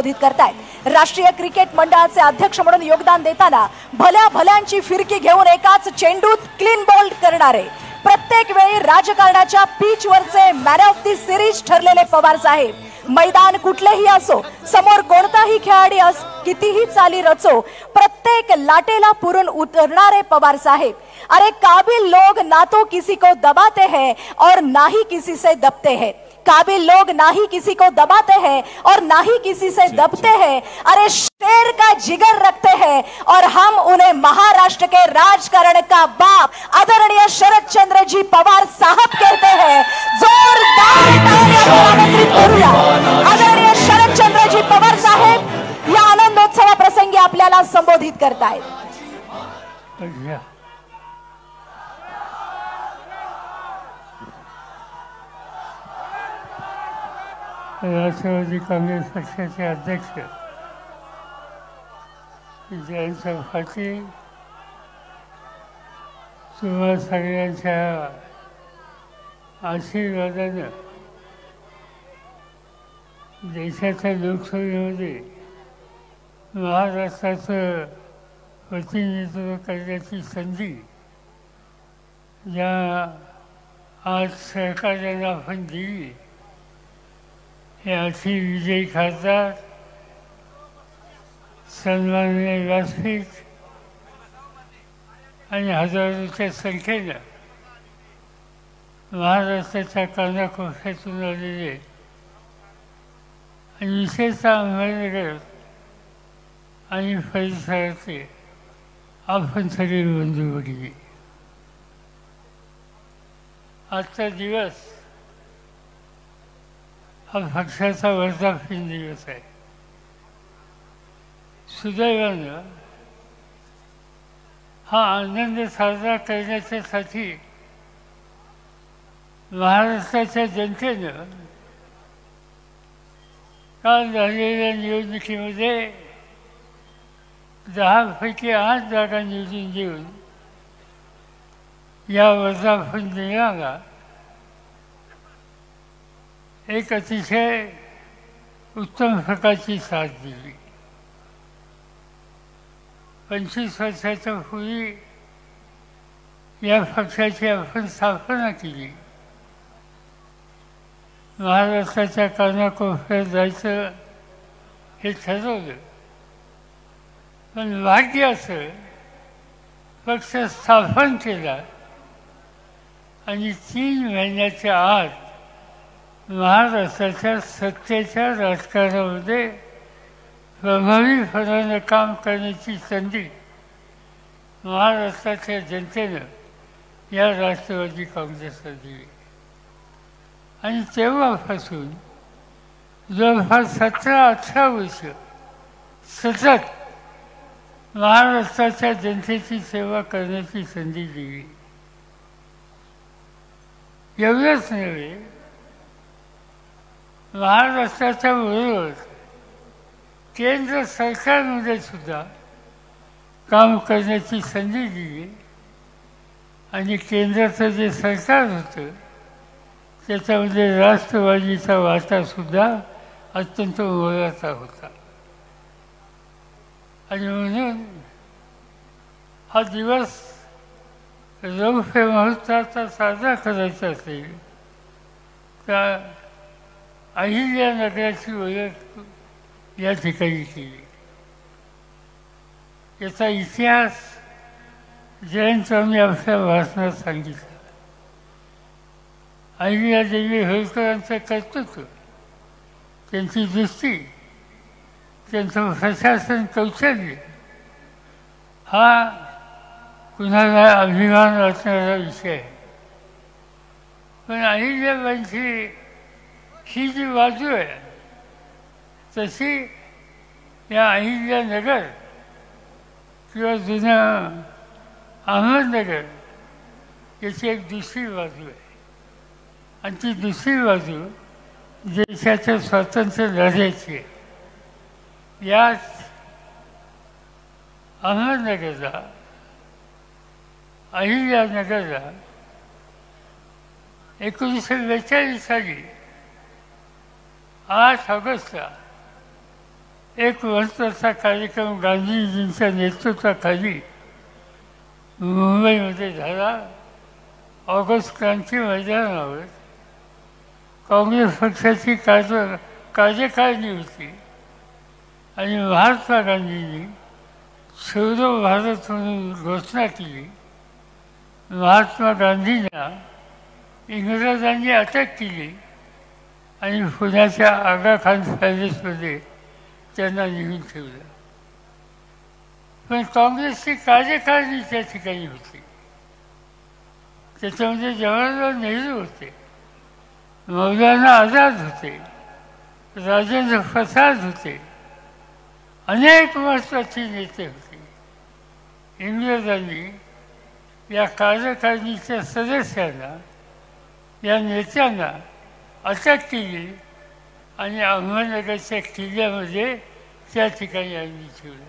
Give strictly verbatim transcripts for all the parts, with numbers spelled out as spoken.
संबोधित करतायत। राष्ट्रीय क्रिकेट मंडळाचे अध्यक्ष म्हणून योगदान देताना भल्या भल्यांची फिरकी घेऊन एकाच चेंडूत क्लीन बोल्ड करणारे, प्रत्येक वेळी राजकारणाच्या पिच वरचे मॅन ऑफ दी सिरीज ठरलेले पवार साहेब, मैदान कुठलेही असो, समोर कोणताही खेळाडू अस कितीही चाली रचो, प्रत्येक लाटेला पुरून उतरणारे पवार साहेब। अरे काबिल लोग ना तो किसी को दबाते हैं और ना ही किसी से दबते हैं, काबिल लोग ना ही किसी को दबाते हैं और ना ही किसी से दबते हैं। अरे शेर का जिगर रखते हैं और हम उन्हें महाराष्ट्र के राजकारण का बाप आदरणीय शरद चंद्र जी पवार साहब कहते हैं। जोरदार तालियां आमंत्रित करूया आदरणीय शरद चंद्र जी पवार साहेब या आनंदोत्सवा प्रसंगी आपल्याला संबोधित करतायत। राष्ट्रवादी काँग्रेस पक्षाचे अध्यक्ष जयंत पाटील, तुम्हा सगळ्यांच्या आशीर्वादानं देशाच्या लोकसभेमध्ये महाराष्ट्राचं प्रतिनिधित्व करण्याची संधी ज्या आज सरकारने आपण दिली, हे अशी विजयी खासदार सन्माननीय व्यासपीठ आणि हजारोच्या संख्येनं महाराष्ट्राच्या कानाकोपऱ्यातून आलेले आणि विशेषतः अहमदनगर आणि परिसरातले आपण सगळे बंधू भगिनी, आजचा दिवस हा पक्षाचा वर्धापन दिवस आहे। सुदैवानं हा आनंद साजरा करण्याच्यासाठी महाराष्ट्राच्या जनतेनं काल झालेल्या निवडणुकीमध्ये दहापैकी आठ जागा निवडून देऊन या वर्धापन दिनाला एक अतिशय उत्तम प्रकारची साथ दिली। पंचवीस वर्षाच्या पूर्वी या पक्षाची आपण स्थापना केली, महाराष्ट्राच्या कानाकोपऱ्यात जायचं हे ठरवलं, पण भाग्य असं पक्ष स्थापन केला आणि तीन महिन्याच्या आत महाराष्ट्राच्या सत्तेच्या राजकारणामध्ये प्रभावीपणानं काम करण्याची संधी महाराष्ट्राच्या जनतेनं या राष्ट्रवादी काँग्रेसला दिली। आणि तेव्हापासून जवळपास सतरा अठरा वर्ष सतत महाराष्ट्राच्या जनतेची सेवा करण्याची संधी दिली। एवढंच नव्हे, महाराष्ट्राच्या बरोबर केंद्र सरकारमध्ये सुद्धा काम करण्याची संधी दिली आणि केंद्राचं जे सरकार होतं त्याच्यामध्ये राष्ट्रवादीचा वाटासुद्धा अत्यंत मोलाचा होता। आणि म्हणून हा दिवस रौप्य महोत्सवाचा साजरा करायचा असेल तर अहिल्यानगराची ओळख या ठिकाणी केली। याचा इतिहास जयंतरावांनी आपल्या भाषणात सांगितला। अहिल्यादेवी होळकरांचं कर्तृत्व, त्यांची दृष्टी, त्यांचं प्रशासन कौशल्य हा कुणाला अभिमान वाटणारा विषय आहे। पण अहिल्याबाईंची ही जी बाजू आहे तशी या अहिल्यानगर किंवा जुनं अहमदनगर याची एक दुसरी बाजू आहे आणि ती दुसरी बाजू देशाच्या स्वातंत्र्य लढ्याची आहे। याच अहमदनगरला, अहिल्यानगरला एकोणीसशे बेचाळीस साली आठ ऑगस्टला एक महत्त्वाचा कार्यक्रम गांधीजींच्या नेतृत्वाखाली मुंबईमध्ये झाला. ऑगस्ट क्रांती मैदानावर काँग्रेस पक्षाची कार्य कार्यकारिणी होती आणि महात्मा गांधींनी छोडो भारत म्हणून घोषणा केली. महात्मा गांधींना इंग्रजांनी अटक केली आणि पुण्याच्या आगा खान पॅलेसमध्ये त्यांना नेऊन ठेवलं. पण काँग्रेसची कार्यकारिणी त्या ठिकाणी होती. त्याच्यामध्ये जवाहरलाल नेहरू होते, मौलाना आझाद होते, राजेंद्र प्रसाद होते, अनेक महत्त्वाचे नेते होते. इंग्रजांनी या कार्यकारिणीच्या सदस्यांना, या नेत्यांना अटक केली आणि अहमदनगरच्या किल्ल्यामध्ये त्या ठिकाणी आणून ठेवलं.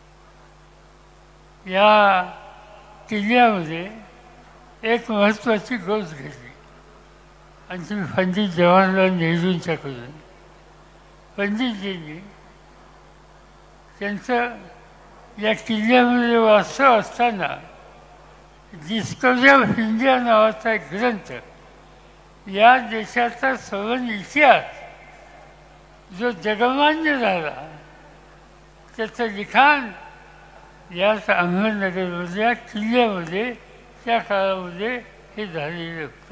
या किल्ल्यामध्ये एक महत्त्वाची गोष्ट घडली आणि ती पंडित जवाहरलाल नेहरूंच्याकडून. पंडितजींनी त्यांचं या किल्ल्यामध्ये वास्तव असताना डिस्कवरी ऑफ इंडिया नावाचा एक ग्रंथ, या देशाचा सवन इतिहास जो जगमान्य झाला, त्याचं लिखाण याच अहमदनगरमधल्या किल्ल्यामध्ये त्या काळामध्ये हे झालेलं होतं.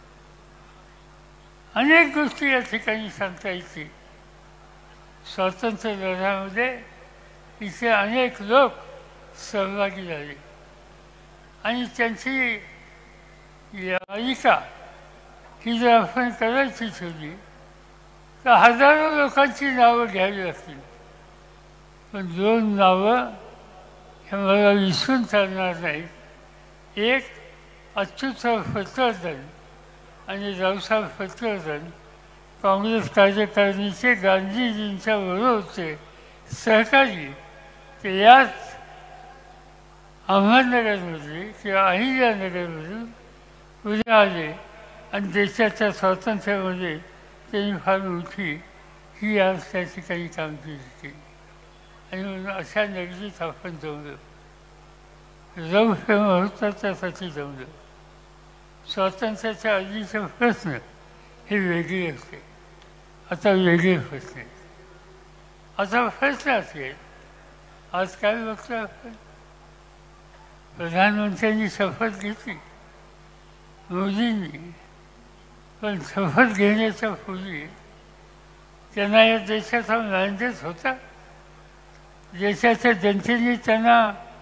अनेक गोष्टी या ठिकाणी सांगता येतील. स्वातंत्र्य लढ्यामध्ये इथे अनेक लोक सहभागी झाले आणि त्यांची याचिका ही जर आपण करायची ठेवली तर हजारो लोकांची नावं घ्यावी लागतील. पण दोन नावं हे मला विसरून चालणार नाहीत. एक अच्युतराव पटवर्धन आणि रावसाहेब पटवर्धन काँग्रेस कार्यकारिणीचे गांधीजींच्या बरोबरचे सहकारी. ते याच अहमदनगरमध्ये किंवा अहिल्यानगरमधून पुढे आले आणि देशाच्या स्वातंत्र्यामध्ये त्यांनी फार मोठी ही आज त्या ठिकाणी कामगिरी केली. आणि म्हणून अशा नगरीत आपण जमलो. रौप्य मुहूर्ताच्यासाठी जमलो. स्वातंत्र्याच्या आधीचे प्रश्न हे वेगळे होते, आता वेगळे प्रश्न आहेत. आता प्रश्न असेल, आज काय बघतो आपण, प्रधानमंत्र्यांनी शपथ घेतली मोदींनी, पण शपथ घेण्याच्या पूर्वी त्यांना या देशाचा मॅन्डेट होता. देशाच्या जनतेने त्यांना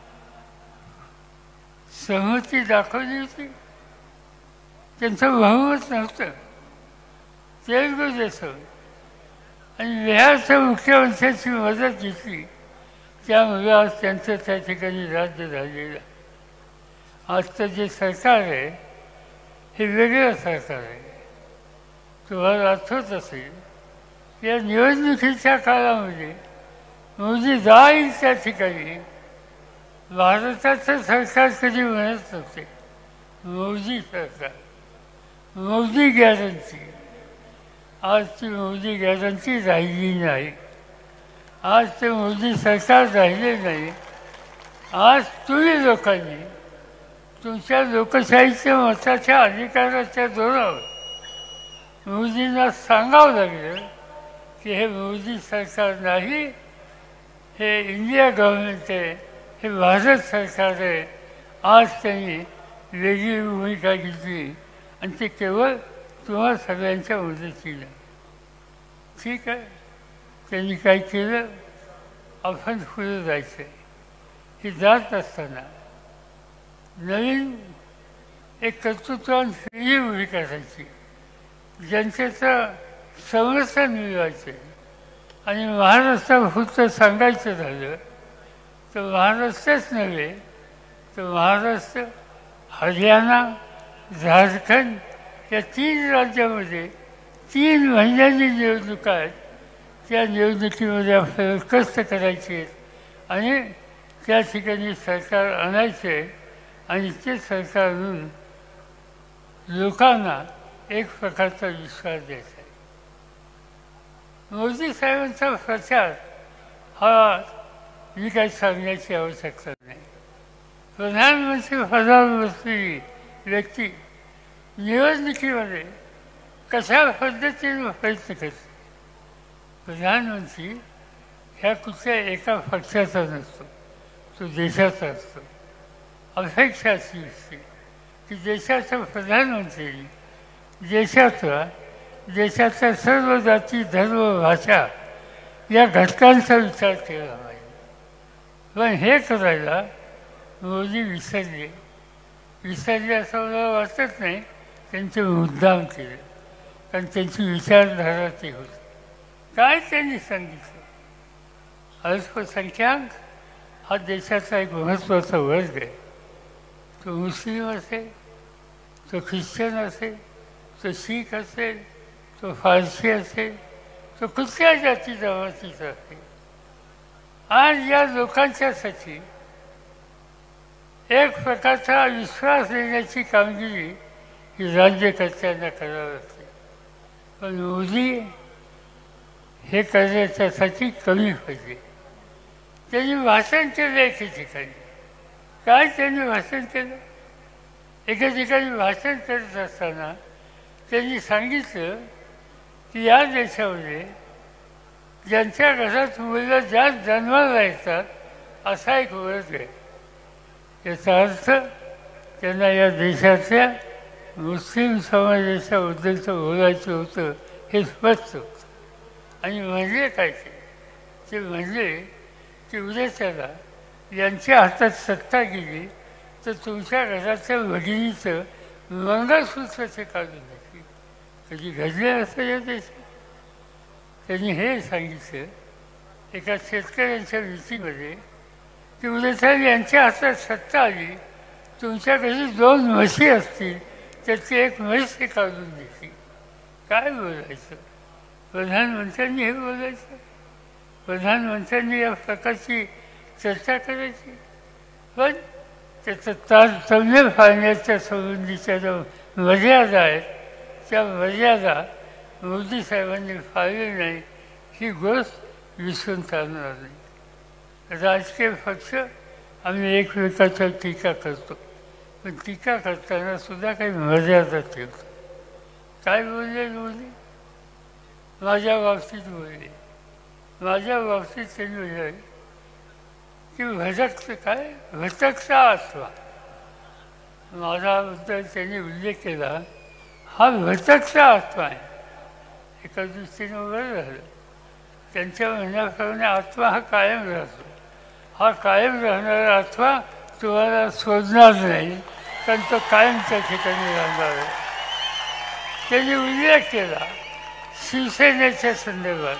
सहमती दाखवली होती. त्यांचं बहुमत नव्हतं. तेलगू देशम आणि बिहारच्या मुख्यमंत्र्यांची मदत घेतली, त्यामुळे आज त्यांचं त्या ठिकाणी राज्य झालेलं. आजचं जे सरकार आहे हे वेगळं सरकार आहे. तुम्हाला आठवत असेल या निवडणुकीच्या काळामध्ये मोदी जाईल त्या ठिकाणी भारताचं सरकार कधी म्हणत नव्हते मोदी सरकार, मोदी गॅरंटी. आज ती मोदी गॅरंटी राहिली नाही. आज ते मोदी सरकार राहिले नाही. आज तुम्ही लोकांनी तुमच्या लोकशाहीच्या मताच्या अधिकाराच्या जोरावर मोदींना सांगावं लागलं की हे मोदी सरकार नाही, हे इंडिया गव्हर्नमेंट आहे, हे भारत सरकार आहे. आज त्यांनी वेगळी भूमिका घेतली आणि ते केवळ तुम्हा सगळ्यांच्या मदतीला. ठीक आहे, त्यांनी काय केलं, आपण पुढे जायचं आहे. हे जात असताना नवीन एक कर्तृत्वान वेगळी भूमिका करायची, जनतेचं समर्थन मिळवायचं. आणि महाराष्ट्रापुरतं सांगायचं झालं तर महाराष्ट्रच नव्हे तर महाराष्ट्र, हरियाणा, झारखंड या तीन राज्यामध्ये तीन महिन्यांनी निवडणुका आहेत. त्या निवडणुकीमध्ये आपल्याला कष्ट करायचे आहेत आणि त्या ठिकाणी सरकार आणायचे आहे आणि ते सरकारकडून लोकांना एक प्रकारचा विश्वास द्यायचा आहे. मोदी साहेबांचा प्रचार हा मी काही सांगण्याची आवश्यकता नाही. प्रधानमंत्री पदावर बसलेली व्यक्ती निवडणुकीमध्ये कशा पद्धतीने प्रयत्न करते. प्रधानमंत्री ह्या कुठल्या एका पक्षाचा नसतो, तो देशाचा असतो. अपेक्षा अशी असते की देशाच्या प्रधानमंत्र्यांनी देशाचा देशाच्या सर्व जाती धर्म भाषा या घटकांचा विचार केला पाहिजे. पण हे करायला मोदी विसरले विसरले असं मला वाटत नाही. त्यांचे मुद्दाम केले, कारण त्यांची विचारधारा ती होती. काय त्यांनी सांगितलं, अल्पसंख्याक हा देशाचा एक महत्त्वाचा वर्ग आहे. तो मुस्लिम असेल, तो ख्रिश्चन असेल, तो शीख असेल, तो फारसी असेल, तो कुठल्या जाती जमातीचा असेल. आज या लोकांच्यासाठी एक प्रकारचा विश्वास देण्याची कामगिरी ही राज्यकर्त्यांना करावी लागते. पण मोदी हे करण्याच्यासाठी कमी पाहिजे. त्यांनी भाषण केलं एके ठिकाणी. काय त्यांनी भाषण केलं? एका ठिकाणी भाषण करत असताना त्यांनी सांगितलं की या देशामध्ये ज्यांच्या घरात मुलं जास्त जन्माला येतात असा एक वर्ग आहे. याचा अर्थ त्यांना या देशातल्या मुस्लिम समाजाच्याबद्दलचं बोलायचं होतं हे स्पष्ट होतं. आणि म्हणजे काय ते ते म्हणजे की उद्याच्याला यांच्या हातात सत्ता गेली तर तुमच्या घराच्या भगिनीचं मंगळसूत्र ते काढून घेतली. कधी घडले असं या देशात. त्यांनी हे सांगितलं एका शेतकऱ्यांच्या मीटिंगमध्ये की उद्याच्या यांच्या हातात सत्ता आली, तुमच्या घरी दोन म्हशी असतील त्याची एक म्हैस ते काढून घेतली. काय बोलायचं? प्रधानमंत्र्यांनी हे बोलायचं? प्रधानमंत्र्यांनी या प्रकारची चर्चा करायची? पण त्याचं तारतम्य पाळण्याच्या संबंधीच्या ज्या मर्यादा आहेत त्या मर्यादा मोदी साहेबांनी पाळली नाही ही गोष्ट विसरून चालणार नाही. राजकीय पक्ष आम्ही एकमेकाच्या टीका करतो, पण टीका करताना सुद्धा काही मर्यादा ठेवतो. काय बोलले मोदी? माझ्या बाबतीत बोलले. माझ्या बाबतीत त्यांनी बोलले की भटकचं काय भटकचा आत्मा. माझ्याबद्दल त्यांनी उल्लेख केला हा भटकचा आत्मा आहे. एका दृष्टीनं बरं झालं. त्यांच्या म्हणण्याप्रमाणे आत्मा हा कायम राहतो. हा कायम राहणारा आत्मा तुम्हाला शोधणार नाही, कारण तो कायम त्या ठिकाणी राहणार आहे. त्यांनी उल्लेख केला शिवसेनेच्या संदर्भात.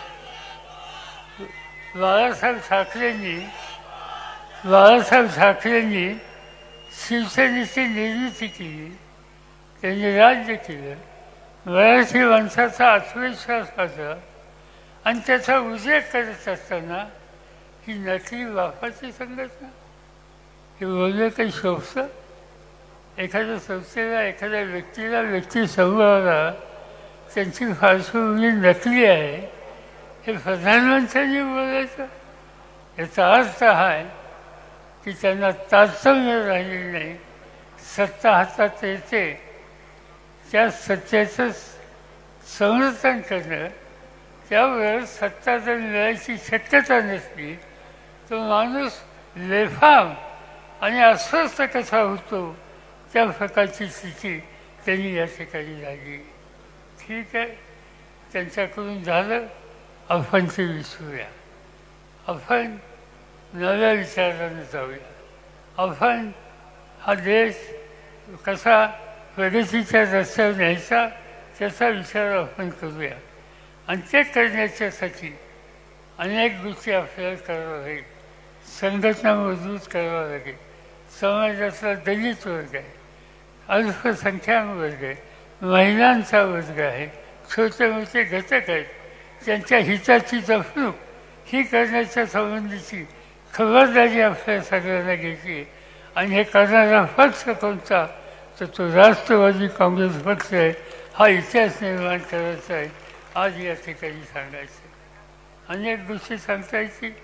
बाळासाहेब ठाकरेंनी बाळासाहेब ठाकरेंनी शिवसेनेची निर्मिती केली, त्यांनी राज्य केलं. मराठी माणसाचा आत्मविश्वास होता आणि त्याचा उल्लेख करत असताना ही नकली बापाची संघटना हे बोलणं काही शोभतं? एखाद्या संस्थेला एखाद्या व्यक्तीला व्यक्ती समूहाला त्यांची पार्श्वभूमी नकली आहे हे प्रधानमंत्र्यांनी बोलायचं? याचा अर्थ हा आहे की त्यांना तारतम्य राहिलेलं नाही. सत्ता हातात येते त्या सत्तेचं संरक्षण करणं, त्यावर सत्ता जर मिळायची शक्यता नसली तर माणूस बेफाम आणि अस्वस्थ कसा होतो त्या प्रकारची स्थिती त्यांनी या ठिकाणी झाली. ठीक आहे, त्यांच्याकडून झालं, आपण ते विसरूया. आपण नव्या विचारानं जाऊया. आपण हा देश कसा प्रगतीच्या रस्त्यावर न्यायचा त्याचा विचार आपण करूया. आणि ते करण्याच्यासाठी अनेक गोष्टी आपल्याला कराव्या लागेल. संघटना मजबूत करावं लागेल. समाजातला दलित वर्ग आहे, अल्पसंख्याक वर्ग आहे, महिलांचा वर्ग आहे, छोटे मोठे घटक आहेत, त्यांच्या हिताची जपणूक ही करण्याच्या संबंधीची खबरदारी आपल्याला सगळ्यांना घ्यायची आहे. आणि हे करणारा पक्ष कोणता तर तो राष्ट्रवादी काँग्रेस पक्ष आहे. हा इतिहास निर्माण करायचा आहे आज या ठिकाणी सांगायचं. अनेक गोष्टी सांगता येतील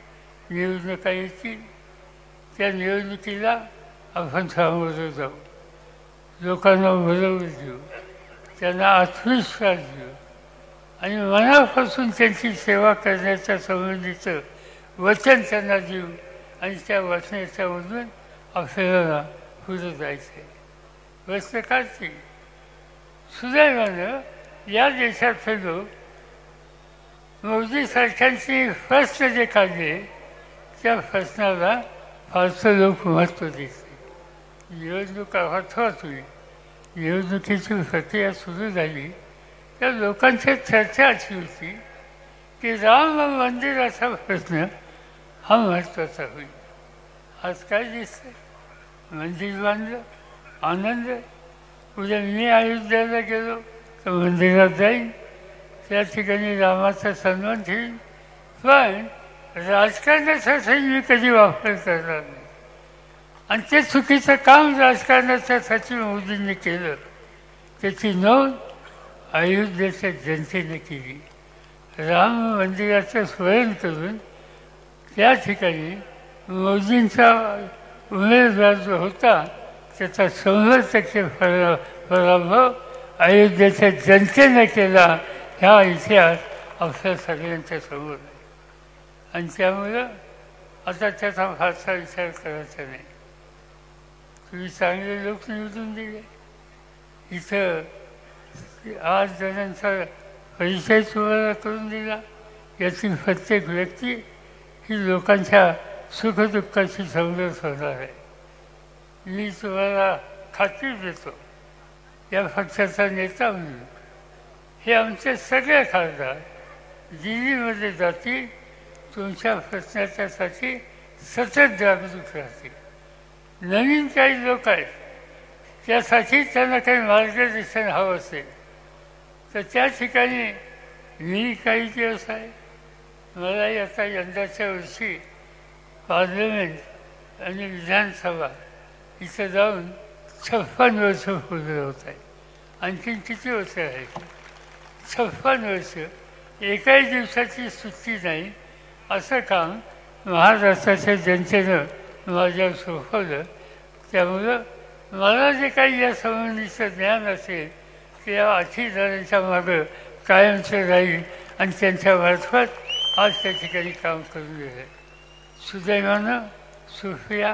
निवडणुका येतील, त्या निवडणुकीला आपण सामोरं जाऊ, लोकांना बरोबर देऊ, त्यांना आत्मविश्वास देऊ आणि मनापासून त्यांची सेवा करण्याच्या संबंधीचं वचन त्यांना देऊ आणि त्या वचनाच्यामधून आपल्याला पुढे जायचं आहे. वचन काढतील. सुदैवानं या देशातले लोक मोदी सरकारची प्रश्न जे काढले त्या प्रश्नाला फारसं लोक महत्त्व देते. निवडणुका होत होती, निवडणुकीची प्रक्रिया सुरू झाली, त्या लोकांची चर्चा अशी होती की राम मंदिराचा प्रश्न हा महत्त्वाचा होईल. आज काय दिसतं? मंदिर बांधलं, आनंद. उद्या मी अयोध्येला गेलो तर मंदिरात जाईन, त्या ठिकाणी रामाचा सन्मान ठेवीन, पण राजकारणासाठी मी कधी वापर करणार नाही. आणि ते चुकीचं काम राजकारणाच्यासाठी मोदींनी केलं, त्याची नोंद अयोध्येच्या जनतेने केली. राम मंदिराचं स्मरण करून त्या ठिकाणी मोदींचा उमेदवार जो होता त्याचा शंभर टक्के परा पराभव अयोध्येच्या जनतेने केला. ह्या इतिहास आपल्या सगळ्यांच्या समोर आहे आणि त्यामुळं आता त्याचा फारसा विचार करायचा नाही. तुम्ही चांगले लोक निवडून दिले. इथं आठ जणांचा परिचय तुम्हाला करून दिला. यातील प्रत्येक व्यक्ती ही लोकांच्या सुखदुःखाशी समरस होणार आहे. मी तुम्हाला खात्री देतो, या पक्षाचा नेता म्हणून हे आमचे सगळे खासदार दिल्लीमध्ये जातील, तुमच्या प्रश्नाच्यासाठी सतत जागरूक राहतील. नवीन काही लोक आहेत, त्यासाठी त्यांना काही मार्गदर्शन हवं असेल तर त्या ठिकाणी मी काही दिवस आहे. मलाही आता यंदाच्या वर्षी पार्लमेंट आणि विधानसभा इथं जाऊन छप्पन वर्ष पूर्ण होत आहे. आणखीन किती वर्ष आहेत? छप्पन वर्ष. एकाही दिवसाची सुट्टी नाही. असं काम महाराष्ट्राच्या जनतेनं माझ्यावर सोपवलं. त्यामुळं मला जे काही या संबंधीचं ज्ञान असेल ते या आठीदारांच्या मागं कायमचं राहील आणि त्यांच्यामार्फत आज त्या ठिकाणी काम करून गेलं. सुदैवानं सुफिया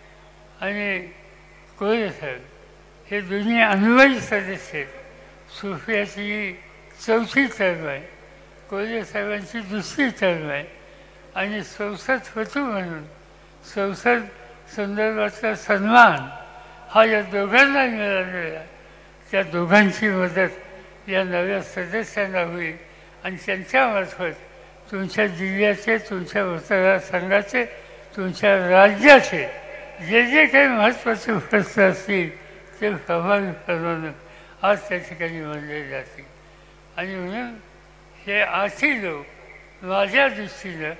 आणि कोळी साहेब हे दोन्ही अनुभवी सदस्य आहेत. सुफियाची ही चौथी टर्म आहे, कोळी साहेबांची दुसरी टर्म आहे आणि संसदपटू म्हणून संसद संदर्भातला सन्मान हा या दोघांना मिळालेला. त्या दोघांची मदत या नव्या सदस्यांना होईल आणि त्यांच्यामार्फत तुमच्या जिल्ह्याचे, तुमच्या मतदारसंघाचे, तुमच्या राज्याचे जे जे काही महत्त्वाचे प्रश्न असतील ते प्रभावीपणानं आज त्या ठिकाणी मांडले जातील. आणि म्हणून हे आठही लोक माझ्या दृष्टीनं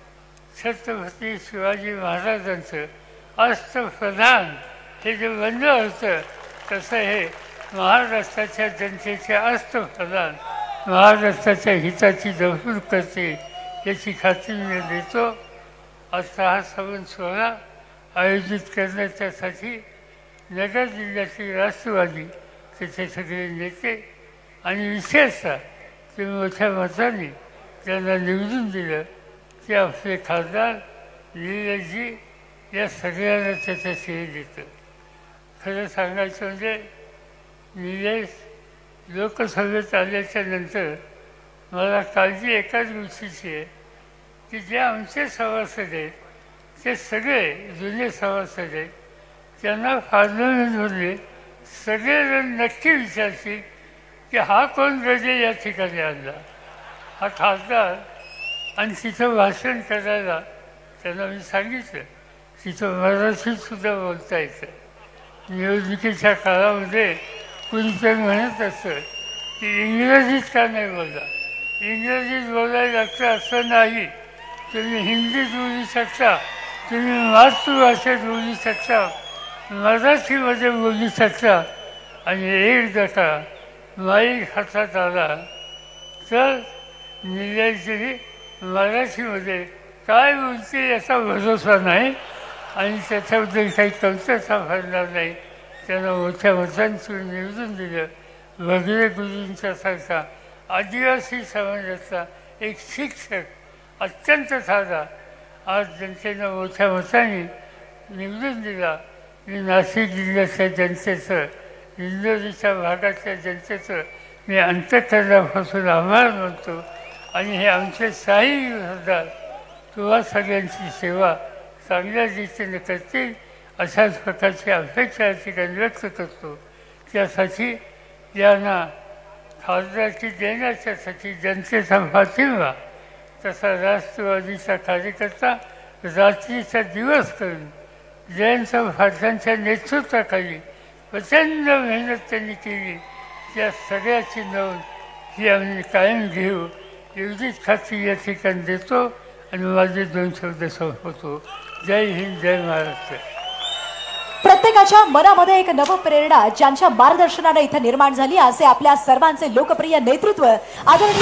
छत्रपती शिवाजी महाराजांचं अष्टप्रधान हे जे बनलं होतं तसं हे महाराष्ट्राच्या जनतेचे अष्टप्रधान महाराष्ट्राच्या हिताची जपून करते याची खात्री मी देतो. आजचा हा संवाद सोहळा आयोजित करण्याच्यासाठी नगर जिल्ह्यातील राष्ट्रवादी त्याचे सगळे नेते आणि विशेषतः ते मोठ्या मताने त्यांना निवडून दिलं ते आपले खासदार निलेशजी या सगळ्यांना त्याचं श्रेय देतं. खरं सांगायचं म्हणजे निलेश लोकसभेत आल्याच्या नंतर मला काळजी एकाच गोष्टीची आहे की जे आमचे सभासद आहेत ते सगळे जुने सभासद आहेत, त्यांना पार्लमेंटमध्ये सगळेजण नक्की विचारतील की हा कोण गजे या ठिकाणी आणला, हा खासदार. आणि तिथं भाषण करायला त्यांना मी सांगितलं तिथं मराठीतसुद्धा बोलता येतं. निवडणुकीच्या काळामध्ये कुणीतरी म्हणत असतं की इंग्रजीत का नाही बोलला, इंग्रजीत बोलायला लागतं असं नाही. तुम्ही हिंदीत बोलू शकता, तुम्ही मातृभाषेत बोलू शकता, मराठीमध्ये बोलू शकता. आणि एकदा का माईक हातात आला तर निलेशजी मराठीमध्ये काय बोलतील याचा भरोसा नाही आणि त्याच्याबद्दल काही कमतरता भरणार नाही. त्यांना मोठ्या मतांचं निवडून दिलं. वगैरे गुरूंच्यासारखा आदिवासी समाजाचा एक शिक्षक अत्यंत साधा आज जनतेनं मोठ्या मताने निवडून दिला. मी नाशिक जिल्ह्याच्या जनतेचं, इंदोरीच्या भागातल्या जनतेचं मी अंतःकरणापासून आभार मानतो. आणि हे आमचे साई सरदार तुम्हा सगळ्यांची सेवा चांगल्या रीतीने करतील अशाच प्रकारची अपेक्षा या ठिकाणी व्यक्त करतो. त्यासाठी यांना खासदारकी देण्याच्यासाठी जनतेचा पाठिंबा तसा राष्ट्रवादीचा कार्यकर्ता रात्रीचा दिवस करून जयंत पाटलांच्या नेतृत्वाखाली प्रचंड मेहनत त्यांनी केली. त्या सगळ्याची नोंद ही आम्ही कायम घेऊ एवढीच खात्री या ठिकाणी देतो आणि माझे दोन शब्द संपवतो. जय हिंद, जय महाराष्ट्र. प्रत्येकाच्या मनामध्ये एक नवप्रेरणा ज्यांच्या मार्गदर्शनाने इथे निर्माण झाली असे आपल्या सर्वांचे लोकप्रिय नेतृत्व आदरणीय